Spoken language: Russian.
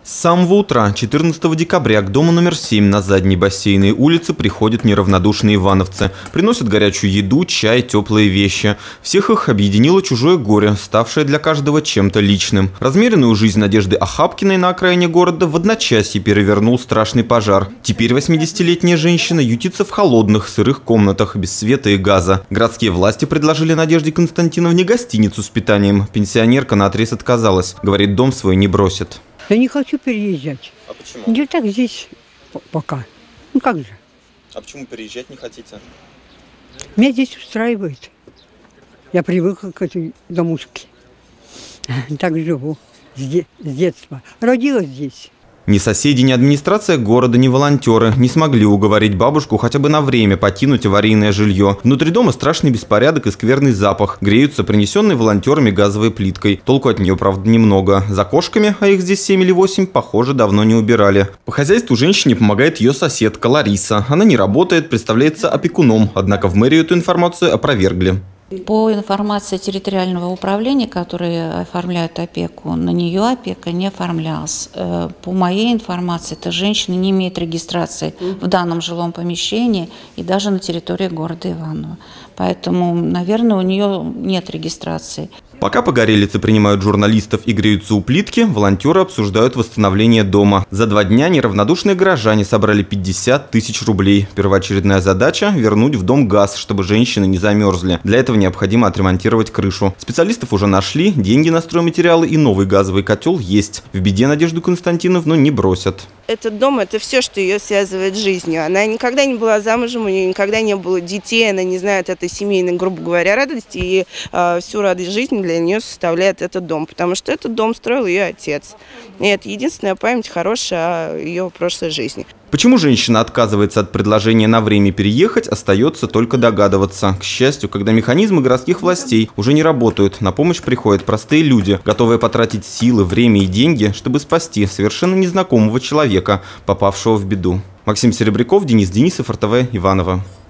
С самого утра, 14 декабря, к дому номер 7 на задней бассейной улице приходят неравнодушные ивановцы. Приносят горячую еду, чай, теплые вещи. Всех их объединило чужое горе, ставшее для каждого чем-то личным. Размеренную жизнь Надежды Ахапкиной на окраине города в одночасье перевернул страшный пожар. Теперь 80-летняя женщина ютится в холодных, сырых комнатах, без света и газа. Городские власти предложили Надежде Константиновне гостиницу с питанием. Пенсионерка наотрез отказалась. Говорит, дом свой не бросит. Я не хочу переезжать. А почему? Я так здесь пока. Ну как же? А почему переезжать не хотите? Меня здесь устраивает. Я привыкла к этой домушке. Так живу с детства. Родилась здесь. Ни соседи, ни администрация города, ни волонтеры не смогли уговорить бабушку хотя бы на время покинуть аварийное жилье. Внутри дома страшный беспорядок и скверный запах. Греются принесенные волонтерами газовой плиткой. Толку от нее, правда, немного. За кошками, а их здесь 7 или 8, похоже, давно не убирали. По хозяйству женщине помогает ее соседка Лариса. Она не работает, представляется опекуном. Однако в мэрию эту информацию опровергли. По информации территориального управления, которые оформляют опеку, на нее опека не оформлялась. По моей информации, эта женщина не имеет регистрации в данном жилом помещении и даже на территории города Иваново. Поэтому, наверное, у нее нет регистрации. Пока погорелицы принимают журналистов и греются у плитки, волонтеры обсуждают восстановление дома. За 2 дня неравнодушные горожане собрали 50 тысяч рублей. Первоочередная задача – вернуть в дом газ, чтобы женщины не замерзли. Для этого необходимо отремонтировать крышу. Специалистов уже нашли, деньги на стройматериалы и новый газовый котел есть. В беде Надежду Константиновну не бросят. Этот дом – это все, что ее связывает с жизнью. Она никогда не была замужем, у нее никогда не было детей, она не знает этой семейной, грубо говоря, радости. И всю радость жизни для нее составляет этот дом, потому что этот дом строил ее отец. И это единственная память хорошая о ее прошлой жизни. Почему женщина отказывается от предложения на время переехать, остается только догадываться. К счастью, когда механизмы городских властей уже не работают, на помощь приходят простые люди, готовые потратить силы, время и деньги, чтобы спасти совершенно незнакомого человека, попавшего в беду. Максим Серебряков, Денис Денисов, РТВ, Иваново.